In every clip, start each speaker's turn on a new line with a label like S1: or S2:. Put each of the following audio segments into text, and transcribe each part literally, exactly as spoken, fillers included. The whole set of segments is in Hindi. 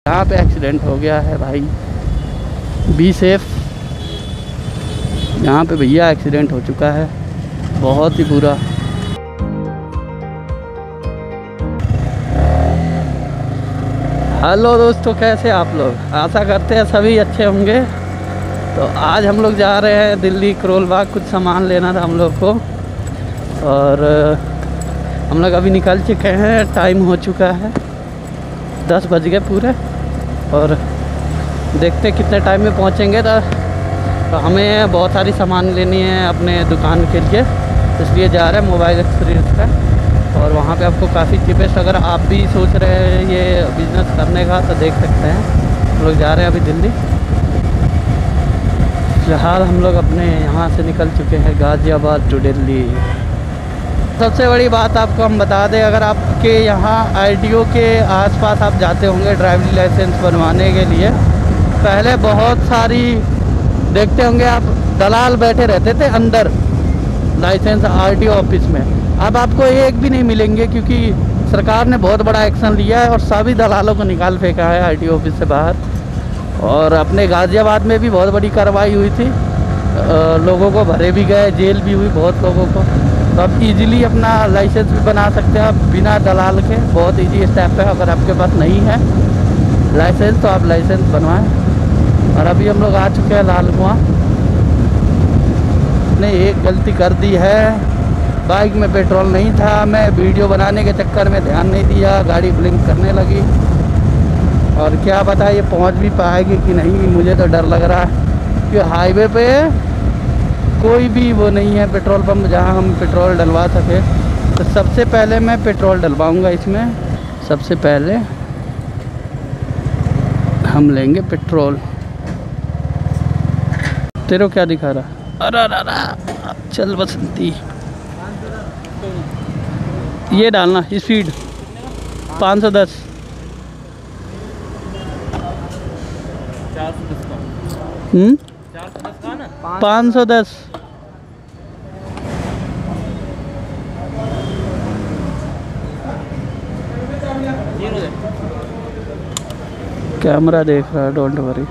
S1: यहाँ पे एक्सीडेंट हो गया है भाई, बी सेफ। यहाँ पे भैया एक्सीडेंट हो चुका है, बहुत ही बुरा। हेलो दोस्तों, कैसे आप लोग? आशा करते हैं सभी अच्छे होंगे। तो आज हम लोग जा रहे हैं दिल्ली करोल बाग, कुछ सामान लेना था हम लोग को और हम लोग अभी निकल चुके हैं। टाइम हो चुका है, दस बज गए पूरे और देखते कितने टाइम में पहुंचेंगे। तो, तो हमें बहुत सारी सामान लेनी है अपने दुकान के लिए, इसलिए जा रहे हैं मोबाइल एक्सेसरीज का। और वहाँ पे आपको काफ़ी चीपेस्ट, अगर आप भी सोच रहे हैं ये बिज़नेस करने का तो देख सकते हैं। हम लोग जा रहे हैं अभी दिल्ली। फिलहाल हम लोग अपने यहाँ से निकल चुके हैं गाज़ियाबाद टू दिल्ली। सबसे बड़ी बात आपको हम बता दें, अगर आपके यहाँ आरटीओ के आसपास आप जाते होंगे ड्राइविंग लाइसेंस बनवाने के लिए, पहले बहुत सारी देखते होंगे आप दलाल बैठे रहते थे अंदर लाइसेंस आरटीओ ऑफिस में। अब आपको एक भी नहीं मिलेंगे, क्योंकि सरकार ने बहुत बड़ा एक्शन लिया है और सभी दलालों को निकाल फेंका है आरटीओ ऑफिस से बाहर। और अपने गाज़ियाबाद में भी बहुत बड़ी कार्रवाई हुई थी, आ, लोगों को भरे भी गए, जेल भी हुई बहुत लोगों को। तो आप इजीली अपना लाइसेंस भी बना सकते हैं आप बिना दलाल के। बहुत इजी स्टेप है। अगर आपके पास नहीं है लाइसेंस तो आप लाइसेंस बनवाएं। और अभी हम लोग आ चुके हैं लाल कुआं। ने एक गलती कर दी है, बाइक में पेट्रोल नहीं था। मैं वीडियो बनाने के चक्कर में ध्यान नहीं दिया, गाड़ी ब्लिंक करने लगी। और क्या पता ये पहुंच भी पाएगी कि नहीं, मुझे तो डर लग रहा है कि हाईवे पे कोई भी वो नहीं है पेट्रोल पंप जहां हम पेट्रोल डलवा सके। तो सबसे पहले मैं पेट्रोल डलवाऊंगा इसमें। सबसे पहले हम लेंगे पेट्रोल। तेरे को क्या दिखा रहा? अरे अरे चल बसंती, ये डालना स्पीड पाँच सौ दस। हम्म पाँच सौ दस। कैमरा देख रहा है, डोंट वरी।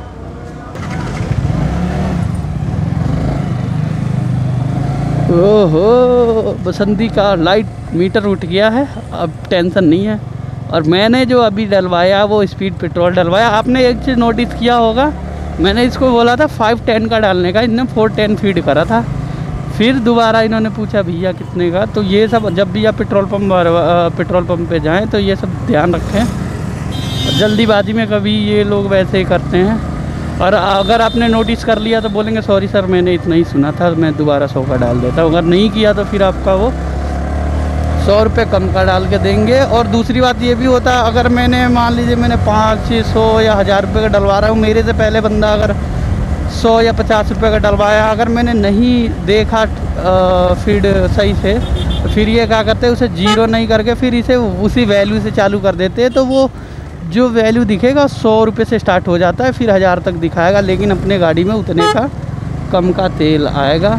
S1: ओहो, बसंती का लाइट मीटर उठ गया है, अब टेंशन नहीं है। और मैंने जो अभी डलवाया वो स्पीड पेट्रोल डलवाया। आपने एक चीज़ नोटिस किया होगा, मैंने इसको बोला था फाइव टेन का डालने का, इन्होंने फोर टेन फीड करा था। फिर दोबारा इन्होंने पूछा भैया कितने का। तो ये सब जब भी आप पेट्रोल पंप पेट्रोल पंप पे जाएं तो ये सब ध्यान रखें। जल्दीबाजी में कभी ये लोग वैसे ही करते हैं। और अगर आपने नोटिस कर लिया तो बोलेंगे सॉरी सर मैंने इतना ही सुना था, मैं दोबारा सौ का डाल देता हूँ। अगर नहीं किया तो फिर आपका वो सौ रुपये कम का डाल के देंगे। और दूसरी बात ये भी होता है, अगर मैंने मान लीजिए मैंने पाँच छः सौ या हज़ार रुपये का डलवा रहा हूँ, मेरे से पहले बंदा अगर सौ या पचास रुपये का डलवाया, अगर मैंने नहीं देखा फीड सही से, तो फिर ये क्या करते हैं, उसे जीरो नहीं करके फिर इसे उसी वैल्यू से चालू कर देते हैं। तो वो जो वैल्यू दिखेगा सौ रुपये से स्टार्ट हो जाता है, फिर हज़ार तक दिखाएगा, लेकिन अपने गाड़ी में उतने का कम का तेल आएगा।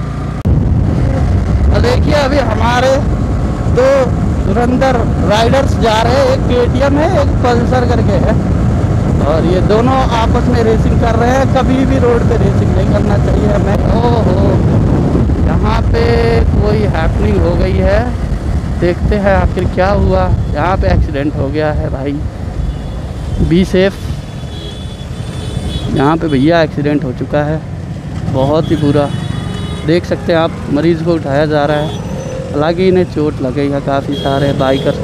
S1: तो देखिए अभी हमारे दो धुरंधर राइडर्स जा रहे हैं, एक केटीएम है एक पल्सर करके है, और ये दोनों आपस में रेसिंग कर रहे हैं। कभी भी रोड पे रेसिंग नहीं करना चाहिए हमें। ओहो, यहाँ पे कोई हैपनिंग हो गई है, देखते हैं आखिर क्या हुआ। यहाँ पे एक्सीडेंट हो गया है भाई, बी सेफ। यहाँ पे भैया एक्सीडेंट हो चुका है, बहुत ही बुरा। देख सकते हैं आप, मरीज़ को उठाया जा रहा है। हालांकि इन्हें चोट लगी है, काफ़ी सारे बाइकर।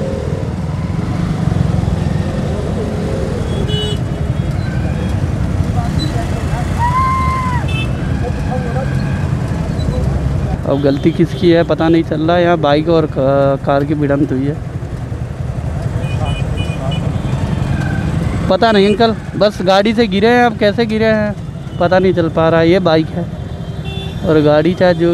S1: अब गलती किसकी है पता नहीं चल रहा है। यहाँ बाइक और कार की भिड़ंत हुई है, पता नहीं अंकल, बस गाड़ी से गिरे हैं। अब कैसे गिरे हैं पता नहीं चल पा रहा है। ये बाइक है और गाड़ी चाहे जो,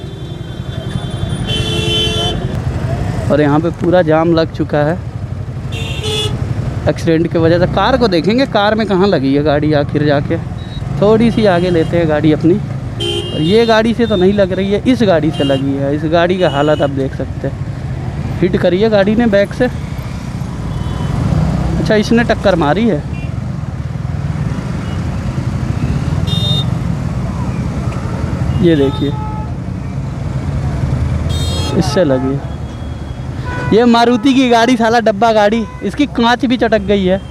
S1: और यहाँ पे पूरा जाम लग चुका है एक्सीडेंट की वजह से। कार को देखेंगे, कार में कहाँ लगी है गाड़ी आखिर जाके। थोड़ी सी आगे लेते हैं गाड़ी अपनी, और ये गाड़ी से तो नहीं लग रही है, इस गाड़ी से लगी है। इस गाड़ी का हालत आप देख सकते हैं, हिट करी है गाड़ी ने बैक से। अच्छा इसने टक्कर मारी है। ये देखिए, इससे लगी। ये मारुति की गाड़ी, साला डब्बा गाड़ी, इसकी कांच भी चटक गई है।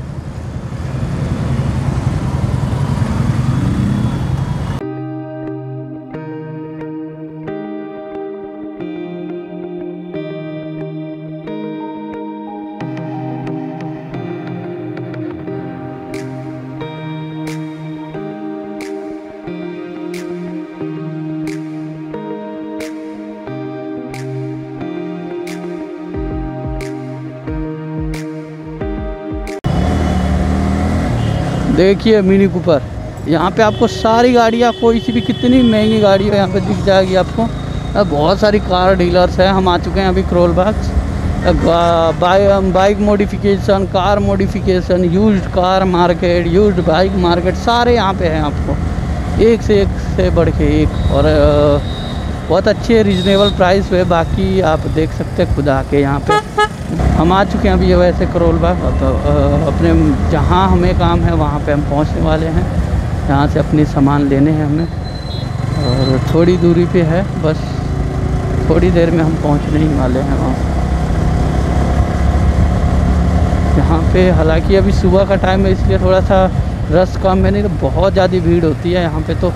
S1: देखिए मिनी कूपर, यहाँ पे आपको सारी गाड़ियाँ, कोई सी भी कितनी महंगी गाड़ी है यहाँ पे दिख जाएगी आपको। बहुत सारी कार डीलर्स हैं। हम आ चुके हैं अभी Karol Bagh. Bike bike modification, car modification, used car market, used bike market, सारे यहाँ पे हैं आपको, एक से एक से बढ़ के एक। और बहुत अच्छे रीजनेबल प्राइस पे। बाकी आप देख सकते हैं खुद आके यहाँ पे। हम आ चुके हैं अभी वैसे करोल बाग, तो अपने जहाँ हमें काम है वहाँ पे हम पहुँचने वाले हैं। यहाँ से अपने सामान लेने हैं हमें, और थोड़ी दूरी पे है, बस थोड़ी देर में हम पहुँचने ही वाले हैं वहाँ। यहाँ पे हालांकि अभी सुबह का टाइम है, इसलिए थोड़ा सा रश कम है, नहीं तो बहुत ज़्यादा भीड़ होती है यहाँ पे तो।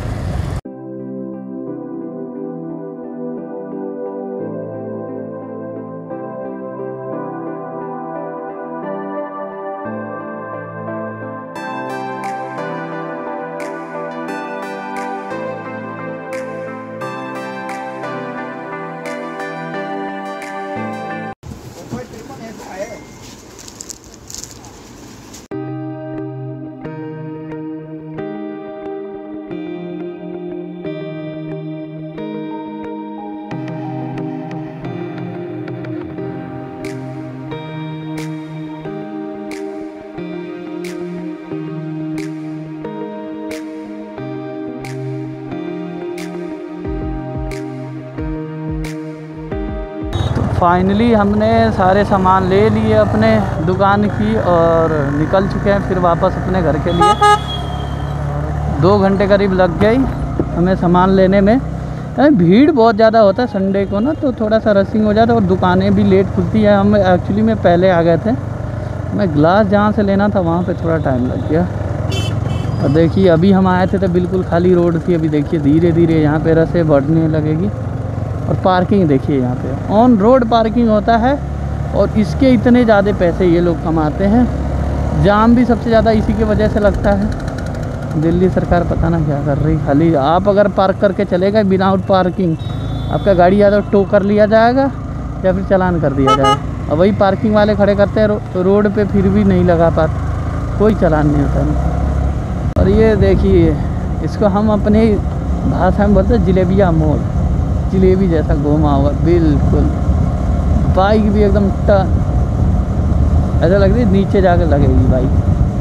S1: फाइनली हमने सारे सामान ले लिए अपने दुकान की और निकल चुके हैं फिर वापस अपने घर के लिए। दो घंटे करीब लग गई हमें सामान लेने में। भीड़ बहुत ज़्यादा होता है संडे को ना, तो थोड़ा सा रशिंग हो जाता है और दुकानें भी लेट खुलती है। हम एक्चुअली में पहले आ गए थे। मैं ग्लास जहाँ से लेना था वहाँ पे थोड़ा टाइम लग गया। और देखिए अभी हम आए थे तो बिल्कुल खाली रोड थी। अभी देखिए धीरे धीरे यहाँ पे रसें बढ़ने लगेगी। और पार्किंग देखिए, यहाँ पे ऑन रोड पार्किंग होता है और इसके इतने ज़्यादा पैसे ये लोग कमाते हैं। जाम भी सबसे ज़्यादा इसी की वजह से लगता है। दिल्ली सरकार पता ना क्या कर रही। खाली आप अगर पार्क करके चले गए विदाउट पार्किंग, आपका गाड़ी या तो टो कर लिया जाएगा या फिर चालान कर दिया जाएगा। और वही पार्किंग वाले खड़े करते हैं रो, रोड पे, फिर भी नहीं लगा पाते, कोई चालान नहीं होता नहीं। और ये देखिए, इसको हम अपनी भाषा में बोलते हैं जलेबिया मोड़। जलेबी जैसा घुमा हुआ बिल्कुल। बाइक भी एकदम टर्न, ऐसा लग रही है नीचे जाकर लगेगी बाइक।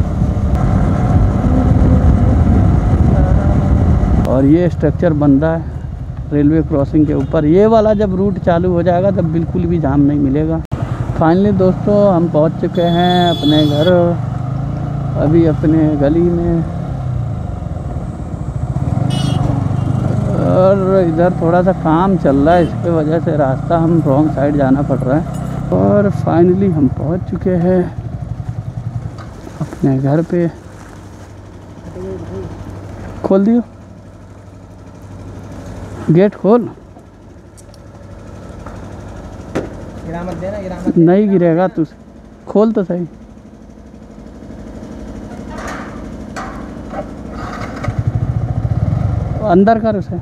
S1: और ये स्ट्रक्चर बन रहा है रेलवे क्रॉसिंग के ऊपर। ये वाला जब रूट चालू हो जाएगा तब बिल्कुल भी जाम नहीं मिलेगा। फाइनली दोस्तों हम पहुंच चुके हैं अपने घर, अभी अपने गली में। और इधर थोड़ा सा काम चल रहा है, इसके वजह से रास्ता हम रॉन्ग साइड जाना पड़ रहा है। और फाइनली हम पहुंच चुके हैं अपने घर पे। खोल दियो गेट, खोल। गिरा मत देना, गिरा मत। नहीं गिरेगा, तू खोल तो सही। अंदर कर उसे।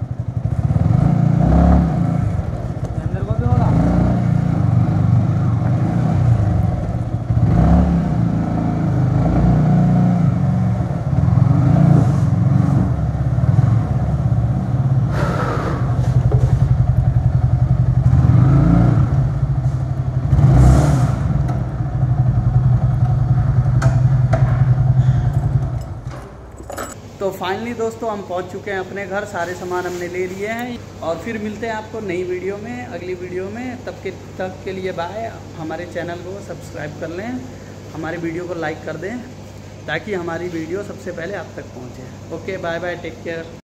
S1: तो फाइनली दोस्तों हम पहुंच चुके हैं अपने घर। सारे सामान हमने ले लिए हैं और फिर मिलते हैं आपको नई वीडियो में, अगली वीडियो में। तब के तक के लिए बाय। हमारे चैनल को सब्सक्राइब कर लें, हमारी वीडियो को लाइक कर दें ताकि हमारी वीडियो सबसे पहले आप तक पहुंचे। Okay, bye bye, take care.